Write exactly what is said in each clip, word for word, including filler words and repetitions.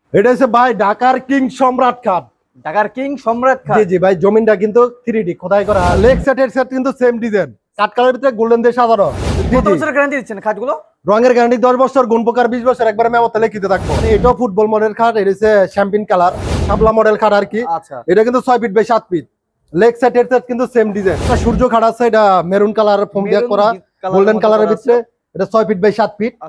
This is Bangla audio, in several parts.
এটা হচ্ছে ভাই ঢাকার কিং সম্রাট খাট। ঢাকার কিং সম্রাট খাট। জি জি ভাই, জমিনটা কিন্তু থ্রি ডি খোদাই করা, লেগ সেট এর সেট কিন্তু সেম ডিজাইন, কাট কালারের ভিতরে গোল্ডেন দিয়ে সাজানো। কত বছরের গ্যারান্টি দিচ্ছেন খাটগুলো? রঙের গ্যারান্টি দশ বছর, গুণ প্রকার বিশ বছর, একবারে মেমোতে লিখিত থাকবো। এটাও ফুটবল মডেল খাট, এটা হচ্ছে শ্যাম্পিন কালার শাপলা মডেল খাট আর কি। আচ্ছা, এটা কিন্তু ছয় ফিট বাই সাত ফিট, লেগ সেট এর সেট কিন্তু সেম ডিজাইন। সূর্য খাট আছে, এটা মেরুন কালার ফোম দিয়ে করা, গোল্ডেন কালারের ভিতরে, এটা ছয় ফিট বাই সাত ফিট।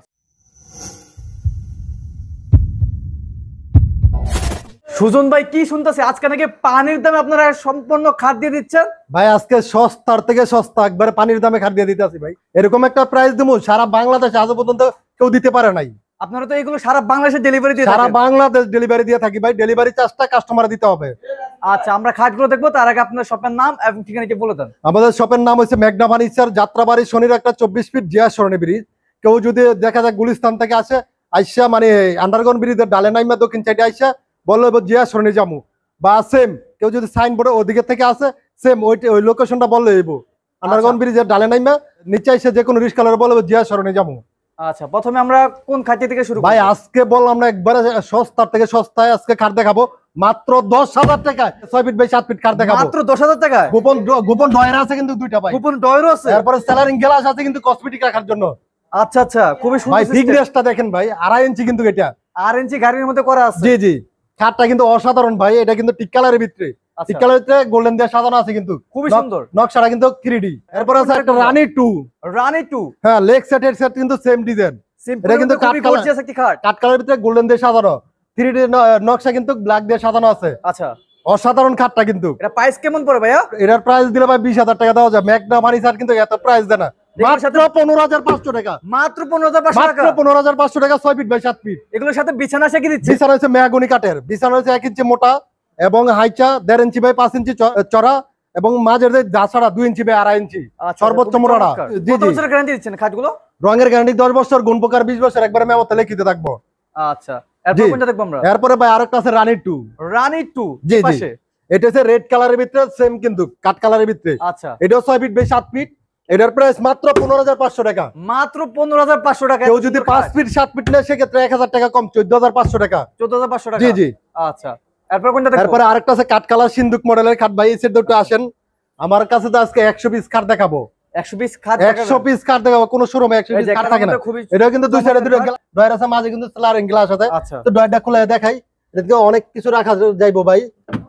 সুজন ভাই কি শুনতেছে, আজকে নাকি পানির দামে আপনারা সম্পূর্ণ খাট দিয়ে দিচ্ছেন? ভাই আজকে সস্তার থেকে সস্তা, একবারে পানির দামে খাট দিয়ে দিতে আছি ভাই। এরকম একটা প্রাইস দেবো সারা বাংলাদেশ আজ পর্যন্ত কেউ দিতে পারে নাই। আপনারা তো এগুলো সারা বাংলাদেশে ডেলিভারি দিয়ে সারা থাকেন। বাংলাদেশ ডেলিভারি দিয়ে থাকি ভাই, ডেলিভারি চার্জটা কাস্টমার দিতে হবে। আচ্ছা, আমরা খাটগুলো দেখবো, তার আগে আপনার শপের নাম এবং ঠিকানাটি বলে দেন। আমাদের শপের নাম হচ্ছে মেঘনা ফার্নিচার, যাত্রাবাড়ি শনির একটা চব্বিশ ফিট জিয়া সরণি ব্রিজ। কেউ যদি দেখা যায় গুলিস্তান থেকে আসে, আইসা মানে আন্ডারগ্রাউন্ড ব্রিজের ডালে নাইমা দক্ষিণ সাইডে আইসা বললো জিয়া সরণি যামু, বা সেম কেউ যদি সাইনবোর্ডে ওদিকে থেকে আসে সেম ওই ওই লোকেশনটা বললে এবো আন্ডারগ্রাউন্ড ব্রিজের ডালে নাইমা নিচে এসে যে কোনো রিস্কালার বলবো জিয়া সরণি যামু। আচ্ছা, প্রথমে আমরা কোন খাটটি থেকে শুরু ভাই করব? আজকে বললাম না একবারে সস্তার থেকে সস্তায় আজকে খাট দেখাবো মাত্র দশ হাজার টাকায়, ছয় ফিট বাই সাত ফিট খাট দেখাবো মাত্র দশ হাজার টাকায়। গোপন গোপন ডয়ার আছে কিন্তু দুইটা ভাই, কুপন ডয়রও আছে, তারপরে সেলারিং গ্লাস আছে কিন্তু কসমেটিক রাখার জন্য। আচ্ছা আচ্ছা, খুবই ভাই সুন্দর সিস্টেম। থিকনেসটা দেখেন ভাই, আড়াই ইঞ্চি কিন্তু এটা। আর ইঞ্চি গাড়ির মধ্যে করা আছে। জি জি, খাটটা কিন্তু অসাধারণ ভাই। এটা কিন্তু টিক কালারের ভিতরে, আচ্ছা, টিক কালারের ভিতরে গোল্ডেন দিয়ে সাজানো আছে কিন্তু খুবই নক- সুন্দর। নকশাটা কিন্তু থ্রি ডি। এরপর আছে একটা রানি টু, রানি টু, হ্যাঁ লেগ সেট এর সেট কিন্তু সেম ডিজাইন। সিম্পল এটা কিন্তু কিন্তু খুবই কাট কালার, গর্জিয়াস একটি খাট। কাট কালারের ভিতরে গোল্ডেন দিয়ে সাজানো, থ্রি ডি নকশা কিন্তু ব্ল্যাক দিয়ে সাজানো আছে। আচ্ছা, অসাধারণ খাটটা কিন্তু। এটা প্রাইস কেমন পড়ে ভাইয়া? এটার প্রাইস দিলে ভাই বিশ হাজার টাকা দেওয়া যায়। মেঘনা ফার্নিচার কিন্তু এত প্রাইস দেয় না, মাত্র পনেরো হাজার পাঁচশো টাকা। মাত্র পনেরো হাজার পাঁচশো টাকা। মাত্র পনেরো হাজার পাঁচশো টাকা, ছয় ফিট বাই সাত ফিট। এগুলোর সাথে বিছানা সে কি দিচ্ছে? বিছানা হচ্ছে মেহগনি কাঠের, বিছানা হচ্ছে এক ইঞ্চি মোটা এবং হাইচা দেড় ইঞ্চি বাই পাঁচ ইঞ্চি চ- চড়া, এবং মাঝের যে দাছাড়া দুই ইঞ্চি বাই আড়াই ইঞ্চি আচ্ছা, সর্বোচ্চ খুবই মোড়াটা। চমৎকার। জি কত জি, বছরের গ্যারান্টি দিচ্ছেন খাটগুলো? রঙের গ্যারান্টি দশ বছর, গুণ প্রকার বিশ বছর, একবারে মেমোতে লিখিত থাকবো। আচ্ছা, এরপর জি। কোনটা দেখবো আমরা? এরপরে ভাই আরেকটা আছে রানি টু। রানি টু, জি জি, পাশে। এটা হচ্ছে রেড কালারের ভিতরে সেম কিন্তু কাঠ কালারের ভিতরে। আচ্ছা, এটাও ছয় ফিট বাই সাত ফিট। এটার প্রাইস মাত্র পনেরো হাজার পাঁচশো টাকা। মাত্র পনেরো হাজার পাঁচশো টাকা। কেউ যদি পাঁচ ফিট সাত ফিট নেয় সেক্ষেত্রে এক হাজার টাকা কম, চোদ্দ হাজার পাঁচশো টাকা। চোদ্দ হাজার পাঁচশো টাকা। জি জি। আচ্ছা, এরপর কোনটা দেখবো? তারপরে আরেকটা আছে কাঠ কালার সিন্ধুক মডেলের খাট। ভাই এই সেট দুটো আসেন আমার কাছে, তো আজকে একশো পিস খাট দেখাবো। একশো পিস খাট একশো পিস কাঠ দেখাবো, কোনো শোরুমে একশো পিস কাঠ থাকে না। এটা কিন্তু দুই সাইডে দুটো ডয়ার আছে, মাঝে কিন্তু স্লারিং গ্লাস আছে। আচ্ছা, তো ডয়ারটা খুলে দেখাই, এদিকে অনেক কিছু রাখা যাইবো ভাই,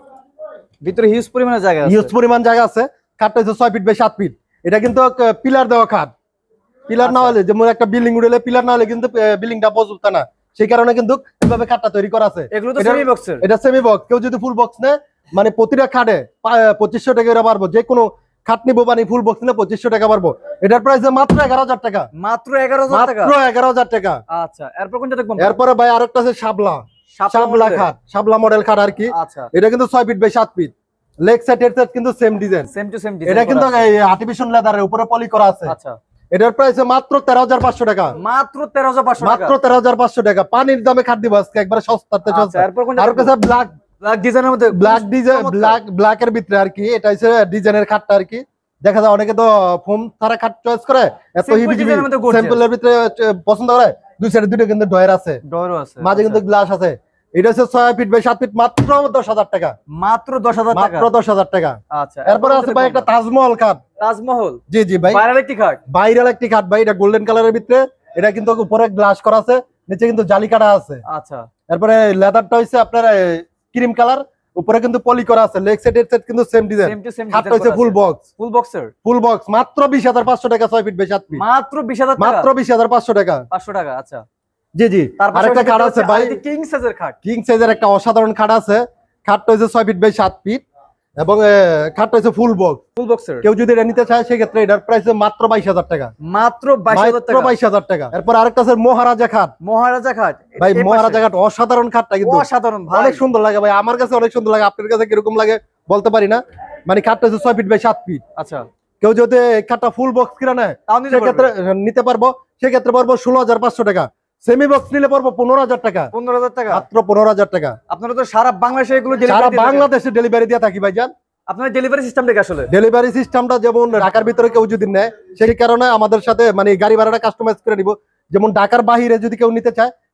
ভিতরে হিউজ পরিমাণে জায়গা আছে। হিউজ পরিমাণ জায়গা আছে। খাটটা হচ্ছে ছয় ফিট বাই সাত ফিট। এটা কিন্তু পিলার দেওয়া খাট, পিলার না হলে যেমন একটা বিল্ডিং উঠলে পিলার না হলে কিন্তু বিল্ডিংটা মজবুত না, সেই কারণে কিন্তু এভাবে খাটটা তৈরি করা আছে। এগুলো তো এটা- সেমি বক্সের। এটা সেমি বক্স। কেউ যদি ফুল বক্স নেয় মানে প্রতিটা খাটে পঁচিশশো টাকা করে পারবো, যে কোনো খাট নিবো মানে ফুল বক্স নিলে পঁচিশশো টাকা পারবো। এটার প্রাইস মাত্র এগারো হাজার টাকা। মাত্র এগারো হাজার টাকা। মাত্র এগারো হাজার টাকা। আচ্ছা, এরপর কোনটা দেখবো? এরপরে ভাই আরেকটা আছে শাপলা, শাপলা খাট, শাপলা মডেল খাট আর কি। আচ্ছা, এটা কিন্তু ছয় ফিট বাই সাত ফিট, লেগ সেট এর সেট কিন্তু same design. Same to same এটা কিন্তু আর্টিফিশিয়াল লেদারের উপরে পলি করা আছে। আচ্ছা, এটার প্রাইস মাত্র তেরো হাজার পাঁচশো টাকা। মাত্র তেরো হাজার পাঁচশো টাকা। মাত্র তেরো হাজার পাঁচশো টাকা। পানির দামে খাট দিব আজকে একবারে সস্তাতে আচ্ছা, সস্তা। এরপর কোনটা আর দেখবো? কাছে ব্ল্যাক ব্ল্যাক ডিজাইনের মধ্যে ব্ল্যাক ডিজাইন, চমৎকার। ব্ল্যাক ব্ল্যাক এর ভিতরে আর কি। এটা হচ্ছে ডিজাইনের খাটটা আর কি। দেখা যায় অনেকে তো ফোম ছাড়া খাট চয়েস করে, এত Simple হিবি design এর মধ্যে gorgeous। স্যাম্পলের ভিতরে চ- পছন্দ করে। দুই সাইডে দুটো কিন্তু ডয়ার আছে, ডয়রও আছে। মাঝে কিন্তু গ্লাস আছে। এটা হচ্ছে ছয় ফিট বাই সাত ফিট, মাত্র দশ হাজার টাকা। মাত্র দশ হাজার টাকা। মাত্র দশ হাজার টাকা। আচ্ছা, এরপরে আছে ভাই একটা তাজমহল খাট। তাজমহল, জি জি ভাই, ভাইরাল একটি খাট। বাইরের একটি খাট ভাই। এটা গোল্ডেন কালারের ভিতরে, এটা কিন্তু উপরে গ্লাস করা আছে, নিচে কিন্তু জালি কাটা আছে। আচ্ছা, এরপরে লেদারটা হচ্ছে আপনার ক্রিম কালার, উপরে কিন্তু পলি করা আছে। লেগ সেট এর সেট কিন্তু same design. Same to same খাটটা হচ্ছে ফুল বক্স, ফুল বক্সের। ফুল বক্স মাত্র বিশ হাজার পাঁচশো টাকা, ছয় ফিট বাই সাত ফিট। মাত্র বিশ হাজার টাকা। মাত্র বিশ হাজার পাঁচশো টাকা। পাঁচশো টাকা। আচ্ছা, জি জি। তারপর আরেকটা খাট আছে ভাই, কিং সাইজের খাট। কিং সাইজের একটা অসাধারণ খাট আছে। খাটটা হচ্ছে ছয় ফিট বাই সাত ফিট এবং এ, খাটটা হচ্ছে ফুল বক্স। ফুল বক্সের কেউ যদি এটা নিতে চায় সেক্ষেত্রে এটার প্রাইস মাত্র বাইশ হাজার টাকা। মাত্র বাইশ হাজার মাত্র টাকা। বাইশ হাজার টাকা। এরপর আরেকটা আছে মহারাজা খাট। মহারাজা খাট ভাই এই মহারাজা পাশে। খাট অসাধারণ খাটটা কিন্তু অসাধারণ ভাই। অনেক সুন্দর লাগে ভাই, আমার কাছে অনেক সুন্দর লাগে। আপনার কাছে কিরকম লাগে বলতে পারি না। মানে খাটটা হচ্ছে ছয় ফিট বাই সাত ফিট। আচ্ছা, কেউ যদি এই খাটটা ফুল বক্স কিনা নেয় তাও নিতে সেক্ষেত্রে পারবে। নিতে পারবো, সেক্ষেত্রে পারবো ষোলো হাজার পাঁচশো টাকা। সেমি বক্স নিলে পারবো পনেরো হাজার টাকা। পনেরো হাজার টাকা। মাত্র পনেরো হাজার টাকা। আপনারা তো সারা বাংলাদেশে এগুলো সারা ডেলিভারি দিয়ে থাকেন। বাংলাদেশে ডেলিভারি দিয়ে থাকি ভাইজান। আপনার ডেলিভারি সিস্টেমটা কি আসলে? ডেলিভারি সিস্টেমটা যেমন ঢাকার ভিতরে কেউ যদি নেয় সেই কারণে আমাদের সাথে মানে গাড়ি ভাড়াটা কাস্টমাইজ করে নিব। যেমন ঢাকার বাহিরে যদি কেউ নিতে চায়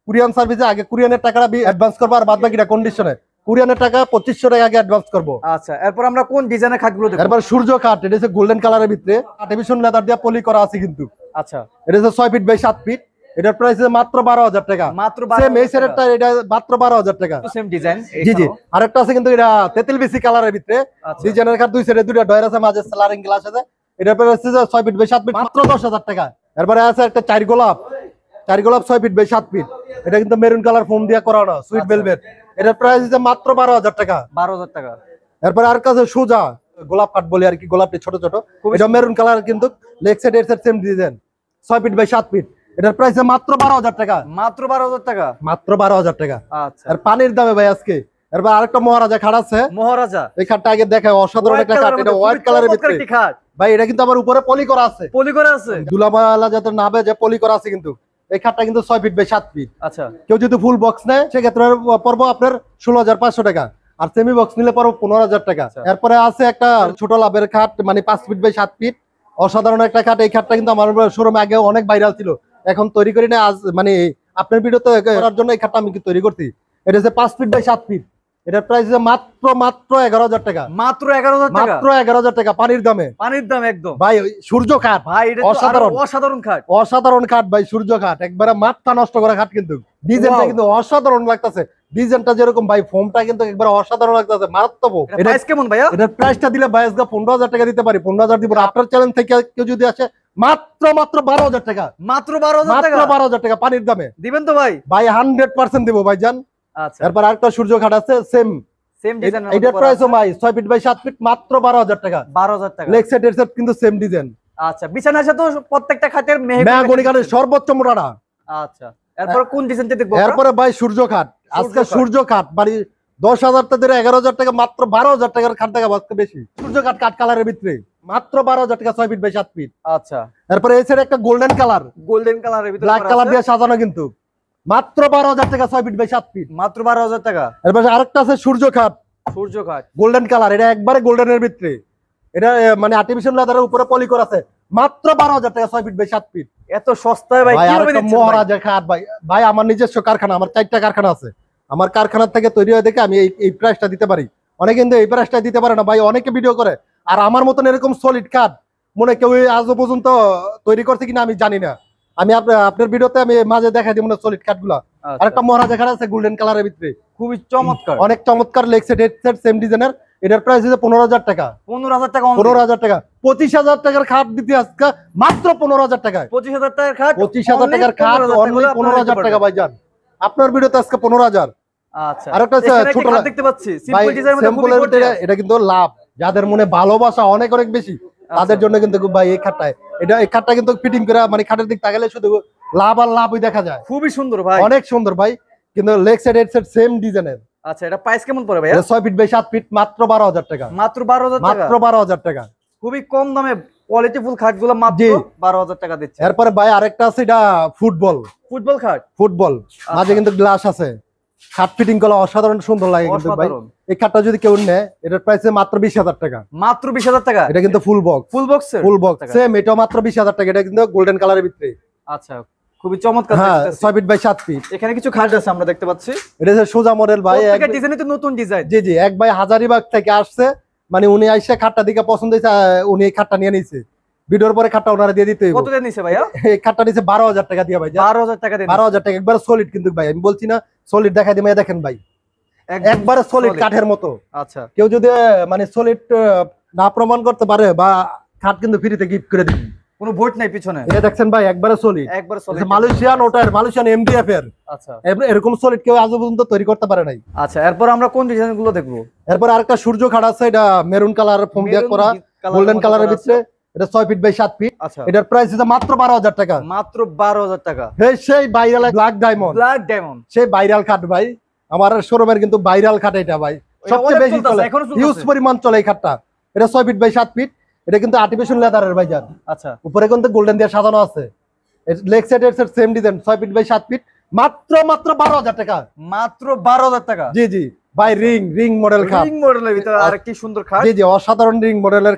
কুরিয়ান সার্ভিসে আগে কুরিয়ানের টাকাটা অ্যাডভান্স করবো, আর বাদ বাকিটা কন্ডিশনে কুরিয়ানের টাকা পঁচিশশো টাকা আগে অ্যাডভান্স করবো। আচ্ছা, এরপর আমরা কোন ডিজাইনের খাটগুলো দেখব? এরপর সূর্য কাঠ, এটা হচ্ছে গোল্ডেন কালারের ভিতরে আর্টিফিশিয়াল লেদার দিয়ে পলি করা আছে কিন্তু। আচ্ছা, এটা হচ্ছে ছয় ফিট বাই সাত ফিট, এটার প্রাইস মাত্র বারো হাজার টাকা। মাত্র সেম এই সেটটা, এটা মাত্র বারো হাজার টাকা। Same design. জি জি, আরেকটা আছে কিন্তু এটা তেঁতুল বিসি কালারের ভিতরে আচ্ছা। ডিজাইনের কাঠ, দুই সাইডে দুইটা ডয়ার আছে, মাঝে স্লারিং গ্লাস আছে। এটার প্রাইস হচ্ছে ছয় ফিট বাই সাত ফিট, মাত্র দশ হাজার টাকা। এরপরে আছে একটা চার গোলাপ, চার গোলাপ ছয় ফিট বাই সাত ফিট, এটা কিন্তু মেরুন কালার ফোম দিয়ে করানো, সুইট ভেলভেট। এটার প্রাইস হচ্ছে মাত্র বারো হাজার টাকা। বারো হাজার টাকা। এরপরে আর কাছে সোজা গোলাপ কাঠ বলি আর কি, গোলাপটি ছোট ছোট, এটা মেরুন কালার কিন্তু লেগ সাইড এর সাইড সেম ডিজাইন, ছয় ফিট বাই সাত ফিট, এটার প্রাইস মাত্র বারো হাজার টাকা। মাত্র বারো হাজার টাকা। মাত্র বারো হাজার টাকা। আচ্ছা, আর পানির দামে ভাই আজকে। এরপর আরেকটা মহারাজা খাট আছে, মহারাজা। এই খাটটা আগে দেখায়, অসাধারণ একটা খাট, এটা হোয়াইট কালারের ভিতরে খাট ভাই, এটা কিন্তু আমার উপরে পলি করা আছে, পলি করা আছে, দুলামালা যাতে না যে পলি করা আছে কিন্তু। এই খাটটা কিন্তু ছয় ফিট বাই সাত ফিট। আচ্ছা, কেউ যদি ফুল বক্স নেয় সেক্ষেত্রে পড়বো আপনার ষোলো হাজার পাঁচশো টাকা, আর সেমি বক্স নিলে পড়বো পনেরো হাজার টাকা। এরপরে আছে একটা ছোট লাভের খাট, মানে পাঁচ ফিট বাই সাত ফিট, অসাধারণ একটা খাট। এই খাটটা কিন্তু আমার শোরুমে আগে অনেক ভাইরাল ছিল, এখন তৈরি করি না, আজ মানে আপনার ভিডিওতে করার জন্য এই খাটটা আমি কি তৈরি করছি। এটা হচ্ছে পাঁচ ফিট বাই সাত ফিট, এটার প্রাইস মাত্র মাত্র এগারো হাজার টাকা। মাত্র এগারো হাজার টাকা। মাত্র এগারো হাজার টাকা পানির দামে। পানির দাম একদম ভাই ওই সূর্য খাট ভাই, এটা তো অসাধারণ। আরো অসাধারণ খাট, অসাধারণ খাট ভাই, সূর্য খাট একবারে মাথা নষ্ট করা খাট কিন্তু। ডিজাইনটা Wow. কিন্তু অসাধারণ লাগতেছে, ডিজাইনটা যেরকম ভাই, ফোমটা কিন্তু একবার অসাধারণ লাগতেছে, মারাত্মক। এটা প্রাইস কেমন ভাইয়া? এটার প্রাইসটা দিলে ভাই আজকে পনেরো হাজার টাকা দিতে পারি, পনেরো হাজার দিব। আপনার চ্যানেল থেকে কেউ যদি আসে মাত্র মাত্র বারো হাজার টাকা। মাত্র বারো হাজার টাকা। মাত্র বারো হাজার টাকা পানির দামে দিবেন তো ভাই? ভাই হান্ড্রেড পার্সেন্ট দিব ভাই জান। আচ্ছা, এরপর আরেকটা সূর্য খাট আছে সেম, সেম ডিজাইন। এটার প্রাইসও ভাই ছয় ফিট বাই সাত ফিট, মাত্র বারো হাজার টাকা। বারো হাজার টাকা। লেগ সেট এর সেট কিন্তু সেম ডিজাইন। আচ্ছা, বিছানার সাথে প্রত্যেকটা খাটের মেহগনি কাঠের সর্বোচ্চ মোটাটা। আচ্ছা, এরপর কোন ডিজাইনটা দেখবো? এরপরে ভাই সূর্য খাট, আজকে খাট। সূর্য খাট মানে দশ হাজার টাকা এগারো হাজার টাকা, মাত্র বারো হাজার টাকার খাট টাকা আজকে বেশি। সূর্য খাট কাঠ কালারের ভিতরে মাত্র বারো হাজার টাকা, ছয় ফিট বাই সাত ফিট। আচ্ছা, এরপরে এই সাইডে একটা গোল্ডেন কালার, গোল্ডেন কালারের ভিতরে ব্ল্যাক কালার দিয়ে সাজানো কিন্তু, মাত্র বারো হাজার টাকা, ছয় ফিট বাই সাত ফিট। মাত্র বারো হাজার টাকা। এরপরে আরেকটা আছে সূর্য খাট, সূর্য খাট গোল্ডেন কালার, এটা একবারে গোল্ডেনের ভিতরে, এটা আহ, মানে আর্টিফিশিয়াল লেদারের উপরে পলি করা আছে, মাত্র বারো হাজার টাকা, ছয় ফিট বাই সাত ফিট। এত সস্তায় ভাই ভাই কিভাবে আরেকটা দিচ্ছেন ভাই? মহারাজা খাট ভাই, ভাই আমার নিজস্ব কারখানা, আমার চারটা কারখানা আছে, আমার কারখানার থেকে তৈরি হয়ে দেখে আমি এই এই প্রাইসটা দিতে পারি। অনেকে কিন্তু এই প্রাইসটা দিতে পারে না ভাই, অনেকে ভিডিও করে। আর আমার মতন এরকম সলিড কাঠ মনে কেউ আজও পর্যন্ত তৈরি করছে কিনা আমি জানি না। আমি আপনার আপনার ভিডিওতে আমি মাঝে দেখাই দিব না সলিড কাঠ গুলা। আচ্ছা, আরেকটা মহারাজা খাট আছে গোল্ডেন কালারের ভিতরে, খুবই চমৎকার, অনেক চমৎকার leg set head set same ডিজাইনের। এটার প্রাইস হচ্ছে পনেরো হাজার টাকা। পনেরো হাজার টাকা। পনেরো হাজার টাকা, পঁচিশ হাজার টাকার খাট দিতে আজকে মাত্র পনেরো হাজার টাকায়। পঁচিশ হাজার টাকার খাট, পঁচিশ হাজার টাকার খাট অনলি পনেরো হাজার টাকা ভাই জান। আপনার ভিডিওতে আজকে পনেরো হাজার। আচ্ছা, আরেকটা আছে এখানে ছোট একটা খাট দেখতে পাচ্ছি ভাই, সিম্পল ডিজাইনের মধ্যে, খুবই সিম্পলের ভিতরে গর্জিয়াস। এটা কিন্তু লাভ, যাদের মনে ভালোবাসা অনেক অনেক বেশি তাদের জন্য কিন্তু ভাই এই খাটটায়, এটা এই খাটটা কিন্তু ফিটিং করে মানে খাটের দিক তাকালে শুধু লাভ আর লাভই দেখা যায়। খুবই সুন্দর ভাই, অনেক সুন্দর ভাই, কিন্তু leg side head set same ডিজাইনের। আচ্ছা, এটা প্রাইস কেমন পড়ে ভাইয়া? ছয় ফিট বাই সাত ফিট, মাত্র বারো হাজার টাকা। মাত্র বারো হাজার টাকা। মাত্র বারো হাজার টাকা, খুবই কম দামে কোয়ালিটিফুল খাটগুলো মাত্র জি। বারো হাজার টাকা দিচ্ছে। এরপরে ভাই আরেকটা আছে, এটা ফুটবল, ফুটবল খাট, ফুটবল মাঝে কিন্তু গ্লাস আছে, খাট ফিটিং করা অসাধারণ সুন্দর লাগে কিন্তু ভাই। অসাধারণ। এই খাটটা যদি কেউ নেয় এটার প্রাইস মাত্র বিশ হাজার টাকা। মাত্র বিশ হাজার টাকা। এটা কিন্তু ফুল বক্স, ফুল বক্সের ফুল বক্স সেম, এটাও মাত্র বিশ হাজার টাকা। এটা কিন্তু গোল্ডেন কালারের ভিতরে, আচ্ছা, খুবই চমৎকার হ্যাঁ দেখতেছি। ছয় ফিট বাই সাত ফিট। এখানে কিছু খাট আছে আমরা দেখতে পাচ্ছি, এটা হচ্ছে সোজা মডেল ভাই, এক- প্রত্যেকটা ডিজাইনে তো নতুন ডিজাইন। জি জি, এক ভাই হাজারিবাগ থেকে আসছে, মানে উনি আইসা খাটটা দিকে পছন্দ হয়েছে, আহ, উনি এই খাটটা নিয়ে নিছে, ভিডিওর পরে খাটটা ওনারা দিয়ে দিতে হইব। কত দিয়ে নিছে ভাইয়া? এই খাটটা নিছে বারো হাজার টাকা দিয়ে ভাই, বারো হাজার টাকা দিয়ে বারো হাজার টাকা একবার সলিড কিন্তু ভাই, আমি বলছি না সলিড দেখাই দিই, দেখেন ভাই একদম একবারে সলিড solid। কাঠের মতো। আচ্ছা, কেউ যদি আহ, মানে সলিড না প্রমাণ করতে পারে বা খাট কিন্তু ফ্রিতে গিফট করে দিবেন, কোনো ভোট নাই পিছনে, এটা দেখছেন ভাই একবারে সলিড, একবার সলিড। মালয়েশিয়ান ওটার মালয়েশিয়ান এমডিএফ এর, আচ্ছা, এর- এরকম সলিড কেউ আজ পর্যন্ত তৈরি করতে পারে নাই। আচ্ছা, এরপর আমরা কোন ডিজাইনগুলো দেখবো? এরপর আরেকটা সূর্য খাট আছে, এটা মেরুন কালার ফোম দিয়ে মেরুন করা, কালারের গোল্ডেন মধ্যে কালারের করা ভিতরে, এটা ছয় ফিট বাই সাত ফিট। আচ্ছা, এটার প্রাইস হচ্ছে মাত্র বারো হাজার টাকা। মাত্র বারো হাজার টাকা। এই সেই viral black diamond, black diamond, সেই ভাইরাল খাট ভাই, আমার শোরুমের কিন্তু ভাইরাল খাট এটা ভাই, সবচেয়ে বেশি চলে, এখনো হিউজ পরিমাণ চলে এই খাটটা। এটা ছয় ফিট বাই সাত ফিট, এটা কিন্তু আর্টিফিশিয়াল লেদারের ভাই জান, আচ্ছা, উপরে কিন্তু গোল্ডেন দিয়ে সাজানো আছে, লেগ সাইড এর সেম ডিজাইন, ছয় ফিট বাই সাত ফিট, মাত্র মাত্র বারো হাজার টাকা। মাত্র বারো হাজার টাকা। জি জি ভাই, রিং রিং মডেল খাট, রিং মডেলের ভিতরে আর কি সুন্দর খাট। জি জি অসাধারণ রিং মডেলের খাট,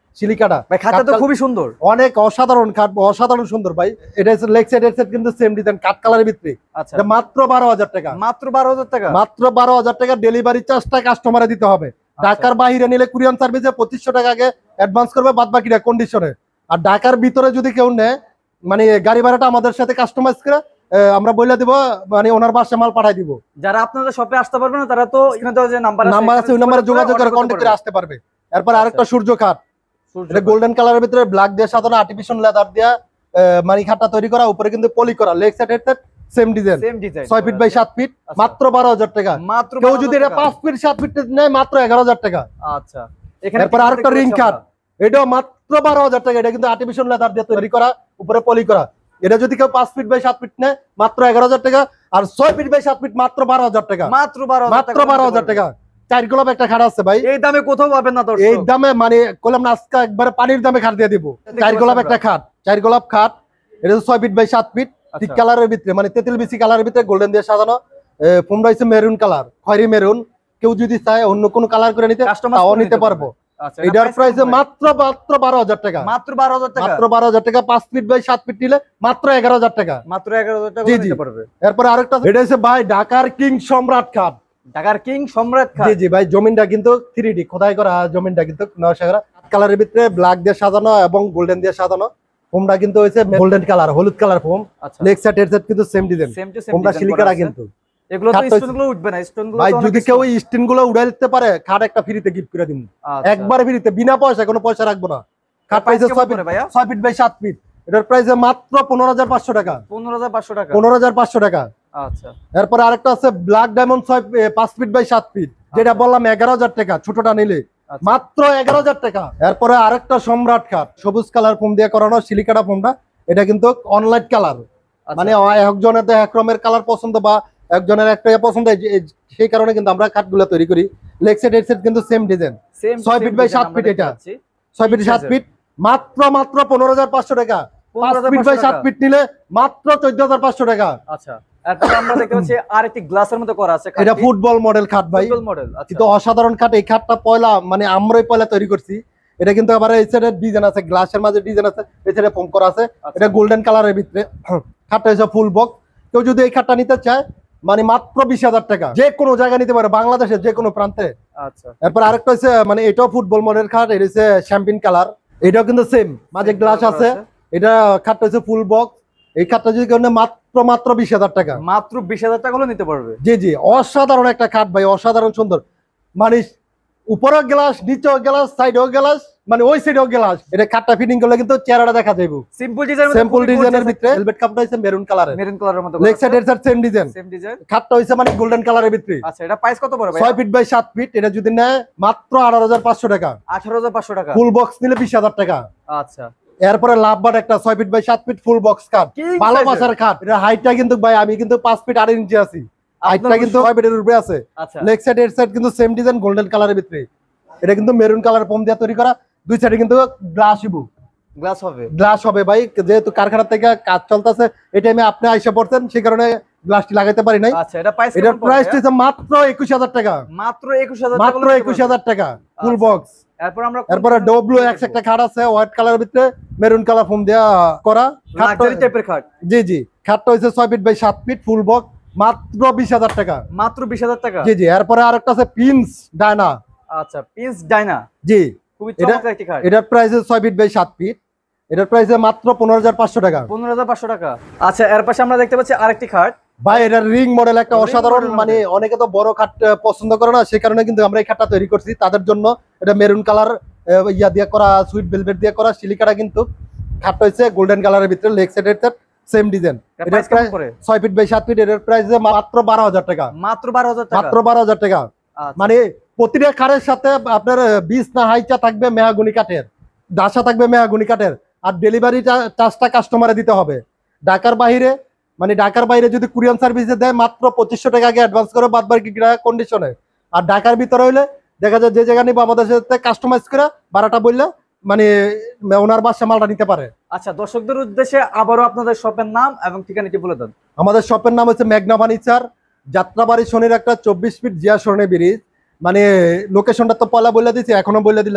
সিলিকাটা ভাই খাটটা তো খুবই সুন্দর, অনেক অসাধারণ খাট, অসাধারণ সুন্দর ভাই। এটা হচ্ছে লেগ সাইড হেডসেট কিন্তু সেম ডিজাইন কাট কালারের ভিতরে। আচ্ছা এটা মাত্র বারো হাজার টাকা, মাত্র বারো হাজার টাকা, মাত্র বারো হাজার টাকা। ডেলিভারি চার্জটা কাস্টমারে দিতে হবে। ঢাকার বাইরে নিলে কুরিয়ান সার্ভিসে পঁচিশশো টাকা আগে অ্যাডভান্স করবে, বাদ বাকিটা কন্ডিশনে। আর ঢাকার ভিতরে যদি কেউ নেয় মানে গাড়ি ভাড়াটা আমাদের সাথে কাস্টমাইজ করে আহ, আমরা বলে দিব, মানে ওনার বাসায় মাল পাঠাই দিব। যারা আপনাদের শপে আসতে পারবে না তারা তো এখানে দেওয়া যে নাম্বার আছে নাম্বার আছে, ওই নাম্বারে যোগাযোগ করে কন্ট্যাক্ট করে আসতে পারবে। এরপর আরেকটা সূর্য খাট, এটা গোল্ডেন কালারের ভিতরে ব্ল্যাক দিয়ে সাধারণ আর্টিফিশিয়াল লেদার দিয়ে মানে খাটটা তৈরি করা, উপরে কিন্তু পলি করা, leg side head set same design, same design, ছয় ফিট বাই সাত ফিট, মাত্র বারো হাজার টাকা। মাত্র কেউ যদি এটা পাঁচ ফিট সাত ফিট নেয় মাত্র এগারো হাজার টাকা। আচ্ছা এখানে এরপর আরেকটা রিং খাট, এটাও মাত্র বারো হাজার টাকা। এটা কিন্তু আর্টিফিশিয়াল লেদার দিয়ে তৈরি করা, উপরে পলি করা। এটা যদি কেউ পাঁচ ফিট বাই সাত ফিট নেয় মাত্র এগারো হাজার টাকা, আর ছয় ফিট বাই সাত ফিট মাত্র বারো হাজার টাকা, মাত্র বারো মাত্র বারো হাজার টাকা। চার গোলাপ একটা খাট আছে ভাই, এই দামে কোথাও পাবেন না দর্শক, এই দামে মানে কলম না আজকে একবারে পানির দামে খাট দিয়ে দিব। চার গোলাপ একটা খাট, চার গোলাপ খাট, এটা ছয় ফিট বাই সাত ফিট, ঠিক কালারের ভিতরে মানে তেঁতুল বিচি কালারের ভিতরে গোল্ডেন দিয়ে সাজানো। ফোমটা হচ্ছে মেরুন কালার, খয়েরি মেরুন। কেউ যদি চায় অন্য কোনো কালার করে নিতে তাও নিতে পারবো। এটার প্রাইস মাত্র মাত্র বারো হাজার টাকা, মাত্র বারো হাজার টাকা, মাত্র বারো হাজার টাকা। পাঁচ ফিট বাই সাত ফিট নিলে মাত্র এগারো হাজার টাকা, মাত্র এগারো হাজার টাকা জি জি। নিতে পারবে। এরপর আরেকটা, এটা হচ্ছে ভাই ঢাকার কিং সম্রাট খাট, ঢাকার কিং সম্রাট খাট, জি জি ভাই। জমিনটা কিন্তু থ্রি ডি খোদাই করা, জমিনটা কিন্তু নকশা করা, কালারের ভিতরে ব্ল্যাক দিয়ে সাজানো এবং গোল্ডেন দিয়ে সাজানো। ফোমটা কিন্তু হয়েছে গোল্ডেন কালার, হলুদ colour foam. Leg side head set কিন্তু same design, same to same ফোমটা সিলিকারা কিন্তু। এগুলো তো স্টোন গুলো উঠবে না, স্টোন গুলো ভাই যদি কেউ স্টোন গুলো উড়াই দিতে পারে খাট একটা ফ্রিতে গিফট করে দিন, একবার ফ্রিতে, বিনা পয়সা, কোনো পয়সা রাখবো না। খাট প্রাইস ছয় ফিট বাই সাত ফিট, এটার প্রাইস মাত্র পনেরো হাজার পাঁচশো টাকা, পনেরো হাজার পাঁচশো টাকা, পনেরো হাজার পাঁচশো টাকা। আচ্ছা এরপর আরেকটা আছে ব্ল্যাক ডায়মন্ড ছয় পাঁচ ফিট বাই সাত ফিট, যেটা বললাম এগারো হাজার টাকা, ছোটটা নিলে মাত্র এগারো হাজার টাকা। এরপরে আরেকটা সম্রাট খাট, সবুজ কালার ফোম দিয়ে করানো, সিলিকাটা ফোমটা। এটা কিন্তু অনলাইট কালার, মানে একজনের তো এক রকমের কালার পছন্দ বা একজনের একটা পছন্দ, সেই কারণে কিন্তু আমরা খাটগুলো তৈরি করি। লেগ সাইড হেডসেট কিন্তু সেম ডিজাইন, ছয় ফিট বাই সাত ফিট, এটা ছয় ফিট সাত ফিট, মাত্র মাত্র পনেরো হাজার পাঁচশো টাকা। পাঁচ ফিট বাই সাত ফিট নিলে মাত্র চোদ্দ হাজার পাঁচশো টাকা। আচ্ছা এরপর আমরা দেখতে পাচ্ছি আরেকটি গ্লাসের মতো করা আছে, এটা ফুটবল মডেল খাট ভাই, ফুটবল মডেল, কিন্তু অসাধারণ খাট। এই খাটটা পয়লা মানে আমরাই পয়লা তৈরি করছি। এটা কিন্তু আবার এই সাইডে ডিজাইন আছে, গ্লাসের মাঝে ডিজাইন আছে, এই সাইডে ফোম করা আছে। এটা গোল্ডেন কালারের ভিতরে খাটটা হচ্ছে ফুল বক্স। কেউ যদি এই খাটটা নিতে চায় মানে মাত্র বিশ হাজার টাকা, যে কোনো জায়গায় নিতে পারে, বাংলাদেশের যে কোনো প্রান্তে। আচ্ছা এরপর আরেকটা হচ্ছে মানে এটাও ফুটবল মডেল খাট, এটা হচ্ছে শ্যাম্পিন কালার, এটাও কিন্তু সেম, মাঝে গ্লাস আছে। এটা খাটটা হচ্ছে ফুল বক্স। এই খাটটা যদি কেউ নেয় মাত্র মাত্র বিশ হাজার টাকা, মাত্র বিশ হাজার টাকা হলে নিতে পারবে। জি জি, অসাধারণ একটা খাট ভাই, অসাধারণ সুন্দর। মানে উপরেও গ্লাস, নিচেও গ্লাস, সাইডেও গ্লাস, মানে ওই সাইডেও গ্লাস। এটা খাটটা ফিটিং করলে কিন্তু চেহারাটা দেখা যাবে সিম্পল ডিজাইন, সিম্পল ডিজাইনের ভিতরে। হেলমেট কাপটা হচ্ছে মেরুন কালারের, মেরুন কালারের মতো, leg side head set same design, same design. খাটটা হইছে মানে গোল্ডেন কালারের ভিতরে। আচ্ছা এটা প্রাইস কত পড়বে ভাই? ছয় ফিট বাই সাত ফিট, এটা যদি নেয় মাত্র আঠারো হাজার পাঁচশো টাকা, আঠারো হাজার পাঁচশো টাকা। ফুল বক্স নিলে বিশ হাজার টাকা। আচ্ছা এরপরে লাভবাট একটা ছয় ফিট বাই সাত ফিট ফুল বক্স খাট, ভালোবাসার খাট। এটা হাইটটা কিন্তু ভাই আমি কিন্তু পাঁচ ফিট আড়াই ইঞ্চি আছি, হাইটটা কিন্তু ছয় ফিটের উপরে আছে। লেগ সাইড হেড সাইড কিন্তু সেম ডিজাইন, গোল্ডেন কালারের ভিতরে। এটা কিন্তু মেরুন কালার ফোম দিয়ে তৈরি করা, দুই সাইডে কিন্তু গ্লাস ইবু গ্লাস হবে, গ্লাস হবে ভাই। যেহেতু কারখানা থেকে কাজ চলতেছে, এই টাইমে আপনি আইসা পড়ছেন, সেই কারণে গ্লাসটি লাগাইতে পারি নাই। আচ্ছা এটা প্রাইস, এটার প্রাইস হচ্ছে মাত্র একুশ হাজার টাকা, মাত্র একুশ হাজার, মাত্র একুশ হাজার টাকা ফুল বক্স। এরপর আমরা এরপরে ডব্লু এক্স একটা খাট আছে, হোয়াইট কালারের ভিতরে মেরুন কালার ফোম দেয়া করা, লাক্সারি টাইপের খাট। জি জি, খাটটা হচ্ছে ছয় ফিট বাই সাত ফিট ফুল বক্স, মাত্র বিশ হাজার টাকা, মাত্র বিশ হাজার টাকা। জি জি। এরপরে আরেকটা আছে প্রিন্স ডায়না, আচ্ছা প্রিন্স ডায়না, জি, খুবই চমৎকার একটি খাট। এটার প্রাইস ছয় ফিট বাই সাত ফিট, এটার প্রাইস মাত্র পনেরো হাজার পাঁচশো টাকা, পনেরো হাজার পাঁচশো টাকা। আচ্ছা এর পাশে আমরা দেখতে পাচ্ছি আরেকটি খাট ভাই, এটার রিং মডেল একটা অসাধারণ। মানে অনেকে তো বড় খাট পছন্দ করে না, সেই কারণে কিন্তু আমরা এই খাটটা তৈরি করছি তাদের জন্য। এটা মেরুন কালার ইয়া দিয়ে করা, সুইট ভেলভেট দিয়ে করা, সিলিকাটা কিন্তু খাটটা হচ্ছে গোল্ডেন কালারের ভিতরে, leg side head same design. এটা প্রায় ছয় ফিট বাই সাত ফিট, এটার প্রাইস মাত্র বারো হাজার টাকা, মাত্র বারো হাজার টাকা, মাত্র বারো হাজার টাকা। মানে প্রতিটা খাটের সাথে আপনার বিশ না হাইচা থাকবে মেহাগুনি কাঠের, ডাসা থাকবে মেহাগুনি কাঠের, আর ডেলিভারি চার্জটা কাস্টমারে দিতে হবে। ঢাকার বাইরে মানে ঢাকার বাইরে যদি কুরিয়ান সার্ভিসে দেয় মাত্র পঁচিশশো টাকা আগে অ্যাডভান্স করে, বাদ বাকি কন্ডিশনে। আর ঢাকার ভিতরে হইলে দেখা যায় যে জায়গা নিবো আমাদের সাথে কাস্টমাইজ করে ভাড়াটা বললে মানে ওনার বাসা মালটা নিতে পারে। আচ্ছা দর্শকদের উদ্দেশ্যে আবারও আপনাদের শপের নাম এবং ঠিকানাটি বলে দেন। আমাদের শপের নাম হচ্ছে মেঘনা ফার্নিচার, যাত্রাবাড়ি শনির একটা চব্বিশ ফিট জিয়া সরণি ব্রিজ। মানে লোকেশনটা তো পয়লা বলে দিচ্ছি, এখনো বলে দিলাম।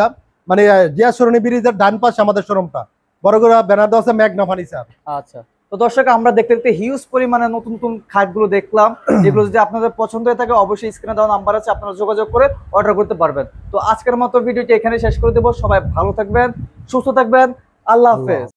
মানে আহ, জিয়া সরণি ব্রিজের ডান পাশে আমাদের শোরুমটা, বড় করে ব্যানার দেওয়া আছে মেঘনা ফার্নিচার। আচ্ছা, তো দর্শক আমরা দেখতে দেখতে হিউজ পরিমাণে নতুন নতুন খাটগুলো দেখলাম। এগুলো যদি আপনাদের পছন্দ হয়ে থাকে অবশ্যই স্ক্রিনে দেওয়া নাম্বার আছে, আপনারা যোগাযোগ করে অর্ডার করতে পারবেন। তো আজকের মতো ভিডিওটি এখানে শেষ করে দেবো। সবাই ভালো থাকবেন, সুস্থ থাকবেন, আল্লাহ হাফেজ।